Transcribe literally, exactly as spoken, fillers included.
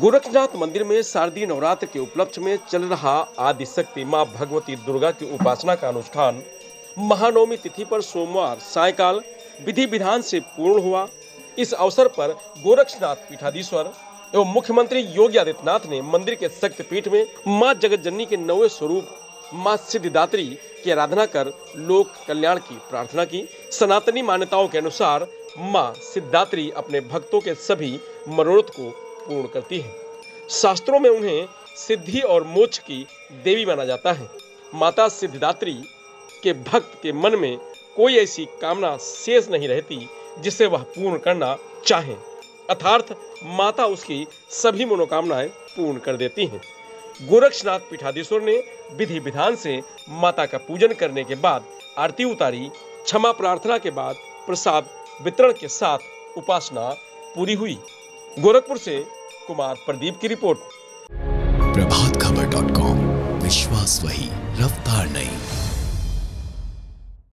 गोरखनाथ मंदिर में शारदीय नवरात्र के उपलक्ष्य में चल रहा आदिशक्ति मां भगवती दुर्गा की उपासना का अनुष्ठान महानवमी तिथि पर सोमवार सायकाल विधि विधान से पूर्ण हुआ। इस अवसर पर गोरक्षनाथ पीठाधीश्वर एवं मुख्यमंत्री योगी आदित्यनाथ ने मंदिर के शक्तिपीठ में मां जगतजननी के नौवें स्वरूप मां सिद्धिदात्री की आराधना कर लोक कल्याण की प्रार्थना की। सनातनी मान्यताओं के अनुसार मां सिद्धिदात्री अपने भक्तों के सभी मनोरथ को पूर्ण करती है। शास्त्रों में उन्हें सिद्धि और मोक्ष की देवी माना जाता है। माता सिद्धिदात्री के भक्त के मन में कोई ऐसी कामना शेष नहीं रहती जिसे वह पूर्ण करना चाहे, अर्थात माता उसकी सभी मनोकामनाएं पूर्ण कर देती हैं। गोरक्षनाथ पीठाधीश्वर ने विधि विधान से माता का पूजन करने के बाद आरती उतारी। क्षमा प्रार्थना के बाद प्रसाद वितरण के साथ उपासना पूरी हुई। गोरखपुर से कुमार प्रदीप की report. Prabhat Khabar dot com, विश्वास वही, रफ्तार नहीं।